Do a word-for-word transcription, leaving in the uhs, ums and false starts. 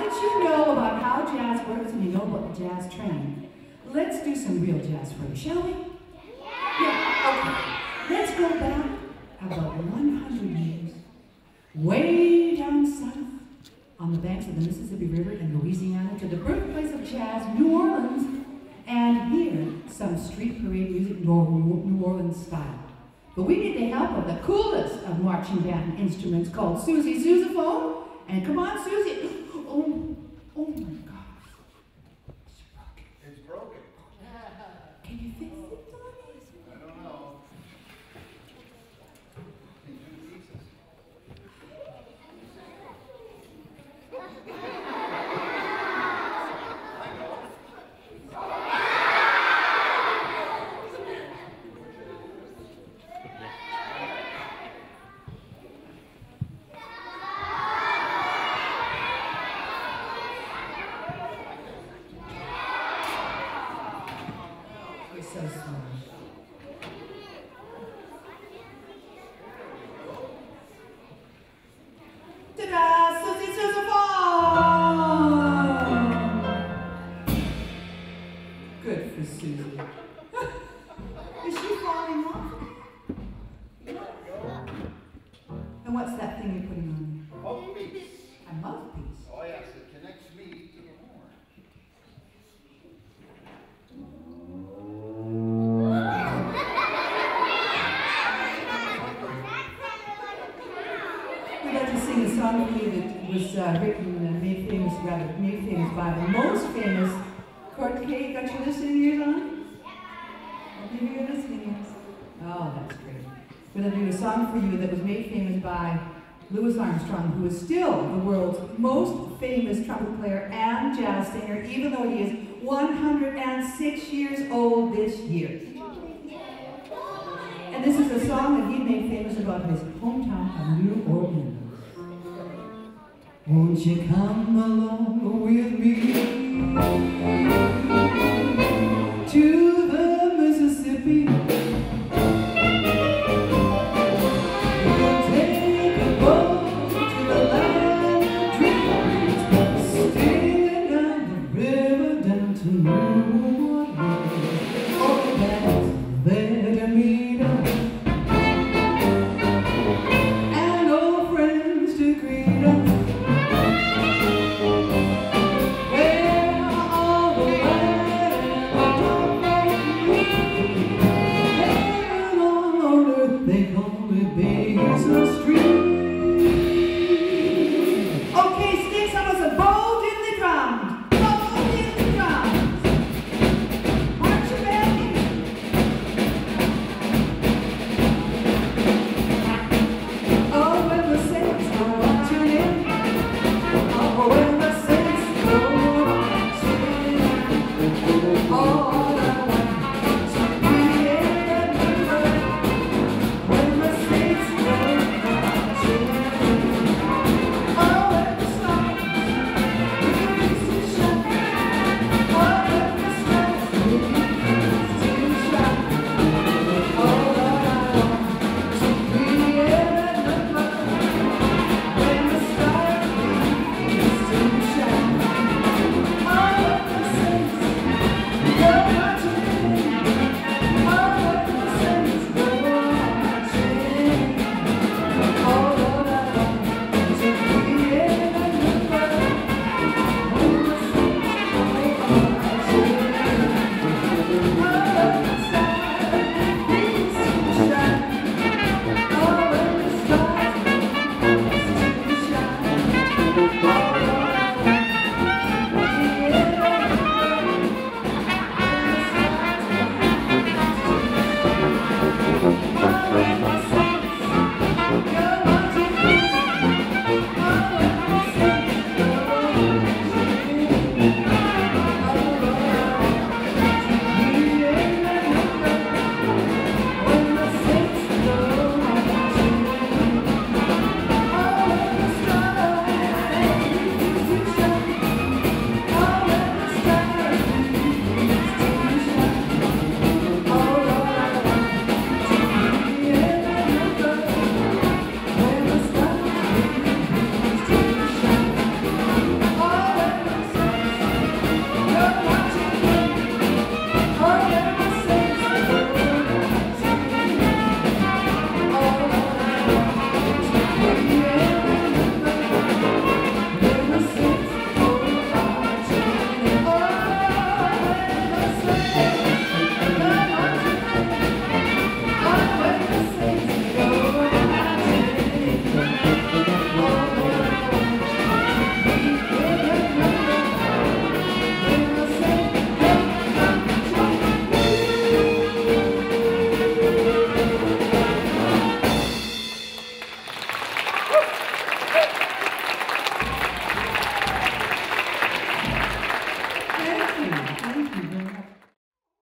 that you know about how jazz works and you know about the jazz train, let's do some real jazz for you, shall we? Yeah, okay. Let's go back about one hundred years, way down south on the banks of the Mississippi River in Louisiana to the birthplace of jazz, New Orleans, and hear some street parade music, New Orleans style. But we need the help of the coolest of marching band instruments called Susie Sousaphone. And come on, Susie. Oh, oh my gosh. It's broken. Can you fix it, Donnie? I don't know. In two pieces. So sorry. Ta-da! Susie Sousaphone! Good for Susie. Is she falling off? And what's that thing you're putting on? A mouthpiece. A mouthpiece? Oh yes, it connects me to the horn. We'd like to sing a song for you that was uh, written and made famous, rather made famous by the most famous. Court K, got your listening ears on? I'll give you your listening ears. Oh, that's great. We're going to do a song for you that was made famous by Louis Armstrong, who is still the world's most famous trumpet player and jazz singer, even though he is one hundred six years old this year. And this is a song that he made famous about his hometown of New Orleans. Won't you come along with me?